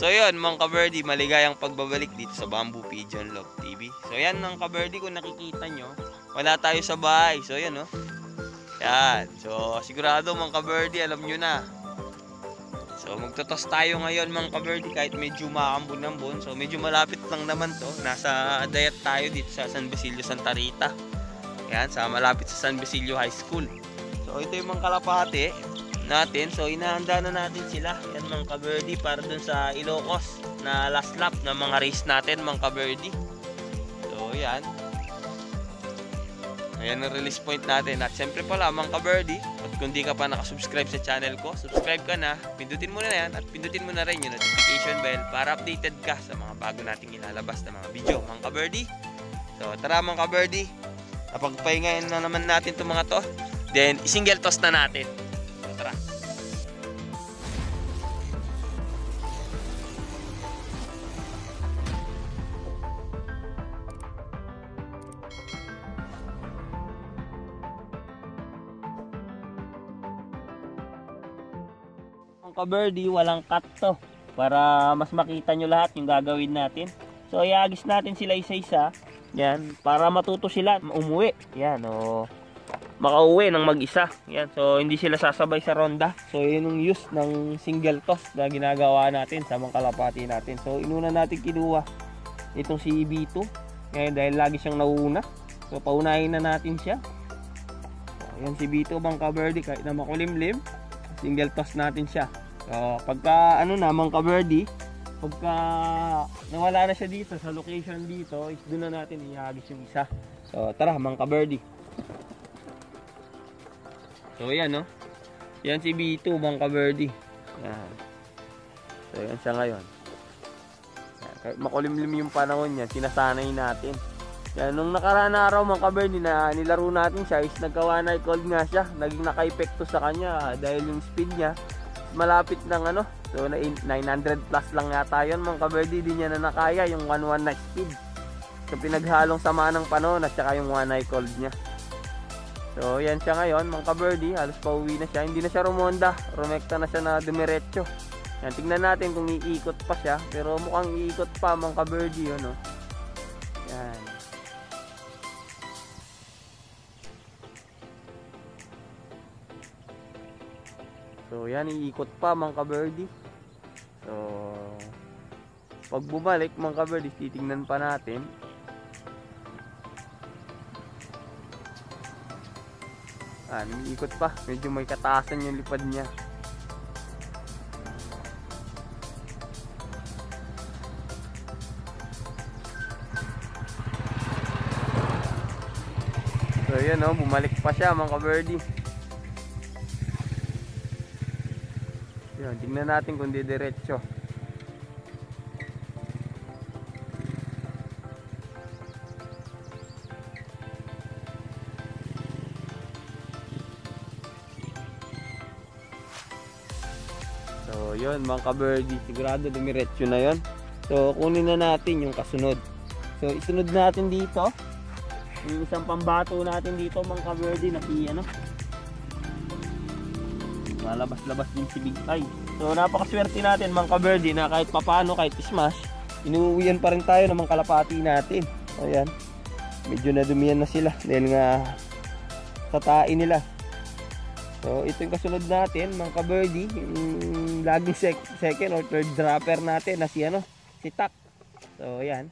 So yun mga kabirdie, maligayang pagbabalik dito sa Bamboo Pigeon Love TV. So yan mga kabirdie, kung nakikita nyo, wala tayo sa bahay. So yan yan. So sigurado mga kabirdie, alam nyo na. So magtotos tayo ngayon mga kabirdie kahit medyo maambon-ambon. So medyo malapit lang naman to. Nasa dayat tayo dito sa San Basilio, Santa Rita. Yan, sa malapit sa San Basilio High School. So ito yung mga kalapate natin. So inahanda na natin sila. Yan mga kabirdie, para dun sa Ilocos na last lap ng mga race natin mga kabirdie. So yan. Ayan ang release point natin. At syempre pala mga kabirdie, at kung di ka pa nakasubscribe sa channel ko, subscribe ka na, pindutin mo na yan, at pindutin mo na rin yung notification bell para updated ka sa mga bago nating ilalabas na mga video mga kabirdie. So tara mga kabirdie, napagpahingayin na naman natin itong mga to. Then isingle toss na natin. So tara. Kabirdie, walang cut to para mas makita nyo lahat yung gagawin natin. So iagis natin sila isa-isa yan, para matuto sila umuwi yan, o makauwi ng mag-isa yan. So hindi sila sasabay sa ronda. So yun yung use ng single toss na ginagawa natin sa mga kalapati natin. So inuna natin kinuha itong si B2 ngayon dahil lagi siyang nauuna. So paunahin na natin siya. So, yan si B2 mga kabirdie, kahit na makulimlim, single toss natin siya. So, pagka mga kabirdie, pagka nawala na siya dito sa location dito, doon na natin ihagis yung isa. So tara mga kabirdie. So yan yan si B2 mga kabirdie. Yan. So yan siya ngayon. Yan. Kahit makulimlim yung panahon niya, sinasanay natin. Yan, nung nakaraan na araw mga kabirdie na nilaro natin siya is nagka-one eye cold nga siya. Naging naka-epekto sa kanya dahil yung speed niya malapit ng so 900 plus lang yata yun mga kabirdie. Di niya na nakaya yung 1-1 na speed. So pinaghalong sama ng panahon at saka yung one eye cold niya. So yan siya ngayon mga kabirdie, halos pauwi na siya. Hindi na siya rumonda, rumekta na siya na dumiretso. Yan, tignan natin kung iikot pa siya, pero mukhang iikot pa mga kabirdie yun yan. So yan, iikot pa mga kabirdie. So pag bumalik mga kabirdie, titingnan pa natin. Iikot pa, medyo may kataasan yung lipad niya. So yan bumalik pa siya mga kabirdie. Yan, tingnan natin kung didiretso. So yun mga kabirdie, sigurado dumiretso na yun. So kunin na natin yung kasunod. So isunod natin dito yung isang pambato natin dito mga kabirdie na malabas-labas din si Big Eye. So napakaswerte natin mga kabirdie na kahit papano, kahit smash, inuuwian pa rin tayo ng mga kalapati natin. So yan, medyo nadumiyan na sila dahil nga tatain nila. So ito yung kasunod natin mga kabirdie, yung laging second or third dropper natin na si Tak. So yan.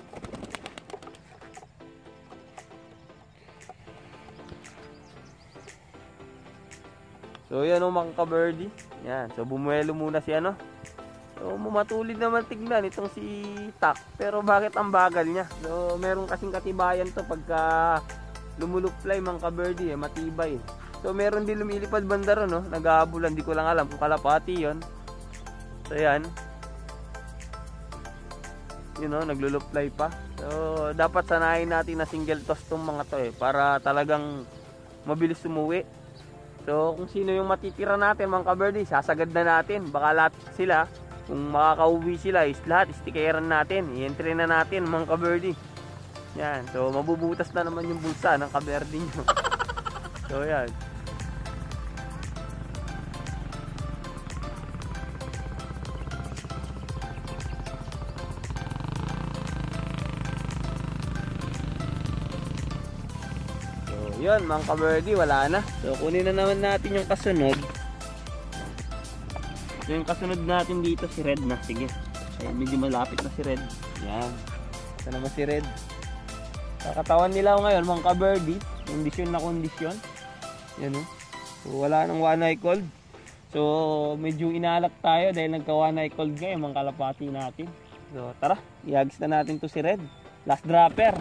So yan mga kabirdie. Yan. So bumuelo muna si So mumatulid naman tignan itong si Tak. Pero bakit ang bagal niya? So meron kasing katibayan to pagka lumuluplay mga kabirdie, matibay. So meron din lumilipad banda ron nag-aabulan, di ko lang alam kung kalapati yon. So yan. Nagluluplay pa. So dapat sanayin natin na single toss tong mga to para talagang mabilis umuwi. So kung sino yung matitira natin mga kabirdie, sasagad na natin. Baka lahat sila, kung makakauwi sila is lahat istikeran natin, i-entry na natin mga kabirdie. Yan, so mabubutas na naman yung bulsa ng kabirdie nyo. So yan. yun mga ka-birdie, wala na. So kunin na naman natin yung kasunod. So yung kasunod natin dito si Red na. Sige, ayan, medyo malapit na si Red. Yan, ito naman si Red. Kakatawan nila ngayon mga ka-birdie, kondisyon na kondisyon. Yan o. So wala nang one eye cold. So medyo inalak tayo dahil nagka one eye cold ngayon mga kalapati natin. So tara, ihagis na natin to si Red. Last dropper.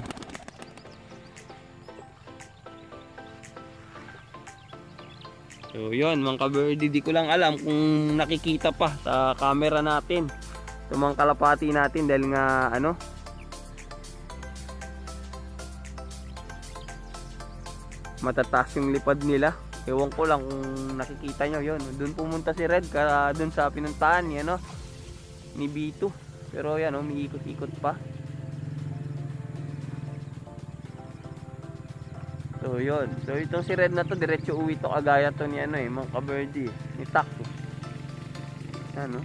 So yun mga ka-birdie, di ko lang alam kung nakikita pa sa camera natin itong mga kalapati natin dahil nga ano, matataas yung lipad nila. Ewan ko lang kung nakikita nyo yun. Doon pumunta si Red doon sa pinuntahan ni, ano, ni B2. Pero yan, umiikot-ikot pa. So yun. So itong si Red na to, diretso uwi to kagaya to ni ano mga ka-birdie, ni Taco. Ano?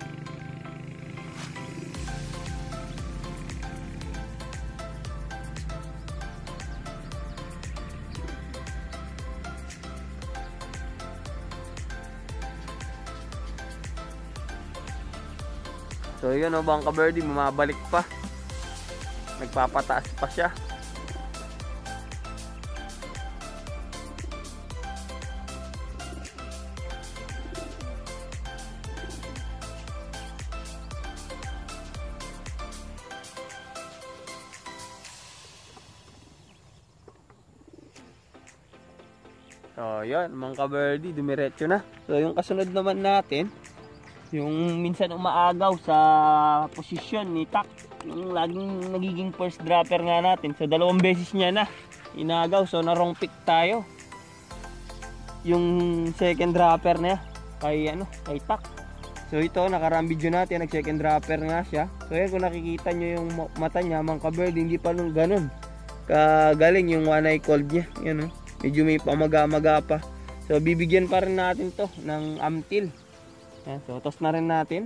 So yun mga ka-birdie, bumabalik pa. Nagpapataas pa siya. So yun mga ka-birdie, dumiretso na. So yung kasunod naman natin, yung minsan umaagaw sa posisyon ni Tak, yung laging nagiging first dropper nga natin. So 2 beses niya na inagaw, so na wrong pick tayo. Yung second dropper niya kay kay Tak. So ito, nakarang video natin, nag second dropper nga siya. So yan, kung nakikita nyo yung mata niya mga ka-birdie, hindi pa nung ganun kagaling yung one eye cold niya. Yan, medyo may pamaga-maga pa. So bibigyan pa rin natin to ng amtil. Yan, so toss na rin natin.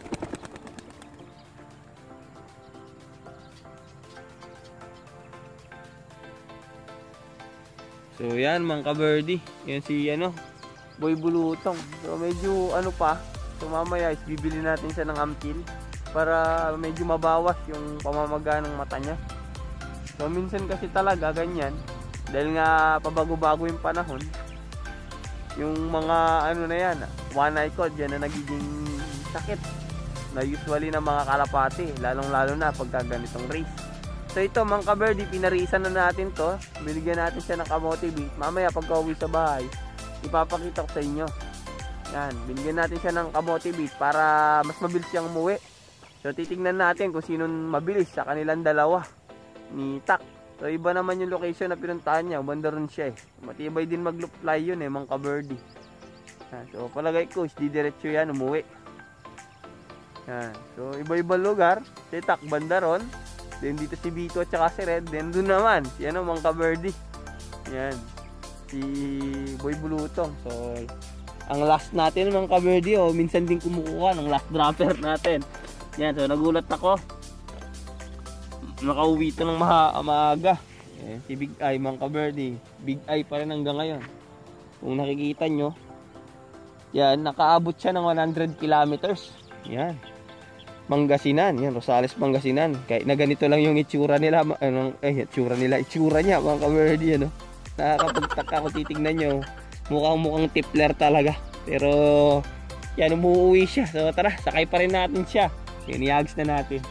So yan mga ka-birdie, yan si Boy Bulutong. So medyo pa, so mamaya is bibili natin siya ng amtil para medyo mabawas yung pamamaga ng mata niya. So minsan kasi talaga ganyan, dahil nga pabago-bago yung panahon, yung mga na yan, one eye cold, yan na nagiging sakit na usually ng mga kalapati, lalong lalo na pagka ganitong race. So ito mga ka-birdie, pinarisan na natin to, binigyan natin siya ng kamotivate. Mamaya pagka uwi sa bahay, ipapakita ko sa inyo. Yan, binigyan natin siya ng kamotivate para mas mabilis siyang umuwi. So titignan natin kung sino mabilis sa kanilang dalawa ni Tak. So iba naman yung location na pinuntahan niya, banda ron siya matibay din mag-loop fly yun mga ka-birdie. So palagay ko, didiretso yan, umuwi. Yan. So iba-iba lugar, si Tak banda ron, then dito si Bito at saka si Red, then doon naman si mga ka-birdie. Yan, si Boy Bulutong. So ang last natin mga ka-birdie, minsan din kumukuha ng last dropper natin. Yan, so nagulat ako, nakauwi ito ng maaga. Si Big Eye mga ka-birdie, Big Eye pa rin hanggang ngayon. Kung nakikita nyo, yan, nakaabot siya ng 100 kilometers. Yan, Pangasinan, yan, Rosales, Pangasinan. Kahit na ganito lang yung itsura nila, itsura niya mga ka-birdie, nakakapagtaka kung titignan nyo, mukhang tipler talaga. Pero yan, umuwi siya. So tara, sakay pa rin natin siya. Iniags na natin.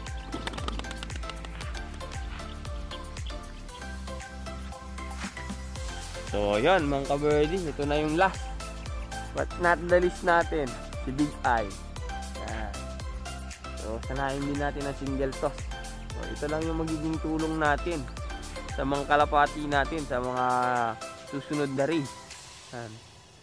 So yun mga ka-birdie, ito na yung last but not the least natin, si Big Eye. Yan. So sanayin din natin ang single toss. So ito lang yung magiging tulong natin sa mga kalapati natin sa mga susunod na race. Yan.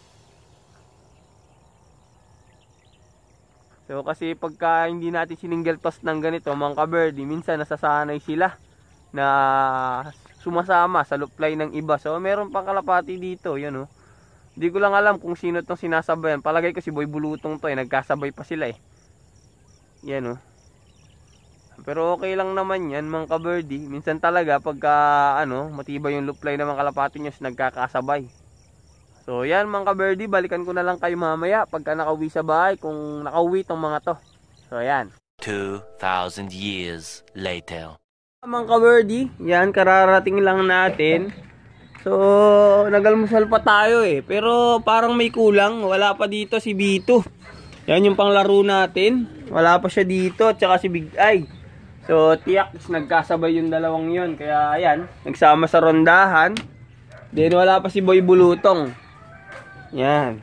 So kasi pagka hindi natin single toss ng ganito mga ka-birdie, minsan nasasanay sila na sumasama sa loop fly ng iba. So meron pang kalapati dito, yun Hindi ko lang alam kung sino itong sinasabayan. Palagay ko si Boy Bulutong to, nagkasabay pa sila Yan Pero okay lang naman yan mga ka-birdie. Minsan talaga pagka matibay yung lupline ng mga kalapati nyo, nagkakasabay. So yan mga ka-birdie, balikan ko na lang kayo mamaya pagka nakauwi sa bahay, kung nakauwi tong mga to. So yan. 2,000 years later. Mga ka-birdie, yan kararating lang natin. So nagalmusal pa tayo pero parang may kulang. Wala pa dito si Bito. Yan yung panglaro natin. Wala pa siya dito at saka si Big Eye. So tiyak nagkasabay yung dalawang yon. Kaya ayan, nagsama sa rondahan. Then wala pa si Boy Bulutong. Yan.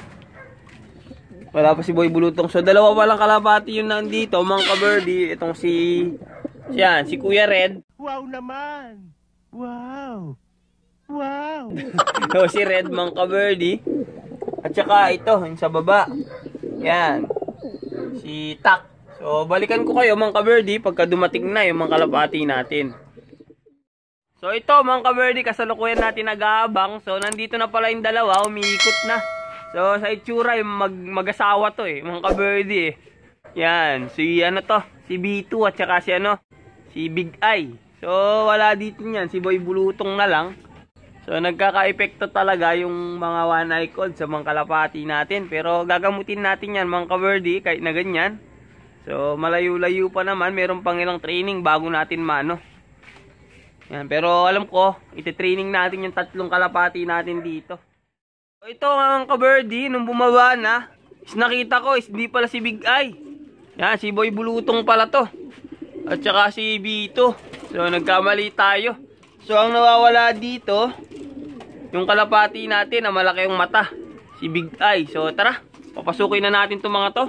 Wala pa si Boy Bulutong. So dalawa pa lang kalapati yung nandito mga ka-birdie. Itong si Kuya Red. Wow naman. Wow. Wow. So si Red mga ka-birdie. At saka ito yung sa baba. Yan. Si Tak. So balikan ko kayo mga ka-birdie pagka dumating na yung mga kalapati natin. So ito mga ka-birdie, kasalukuyan natin nag-aabang. So nandito na pala yung dalawa, umiikot na. So sa itsura mag-asawa to mga ka-birdie Yan, si B2 at saka si Big Eye. So wala dito niyan, si Boy Bulutong na lang. So nagkaka-epekto talaga yung mga one-eye cold sa mga kalapati natin. Pero gagamutin natin yan mga ka-birdie kahit na ganyan. So malayo-layo pa naman, meron pang ilang training bago natin Yan, pero alam ko, iti-training natin yung tatlong kalapati natin dito. So ito mga ka-birdie, nung bumaba na, nakita ko hindi pala si Big Eye. Yan, si Boy Bulutong pala to. At saka si Bito. So nagkamali tayo. So ang nawawala dito, yung kalapati natin na malaki yung mata, si Big Eye. So tara, papasukin na natin itong mga to.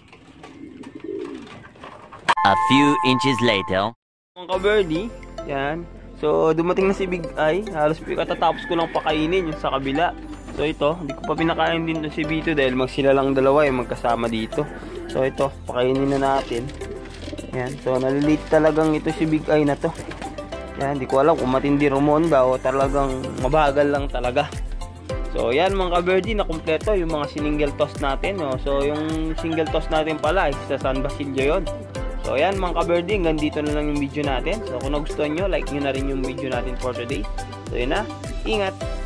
A few inches later. Mga ka-birdie, yan. So dumating na si Big Eye. Halos katatapos ko lang pakainin yung sa kabila. So ito, hindi ko pa pinakain din si Bito dahil sila lang dalawa yung magkasama dito. So ito, pakainin na natin. Yan, so nalilate talagang ito si Big Eye na to. Yan, hindi ko alam kung matindi rumonda o talagang mabagal lang talaga. So yan mga ka-birdie, na kumpleto yung mga single toss natin. So yung single toss natin pala sa San Basilio yon. So yan mga ka-birdie, hanggang dito na lang yung video natin. So kung nagustuhan nyo, like nyo na rin yung video natin for today. So yun na, ingat!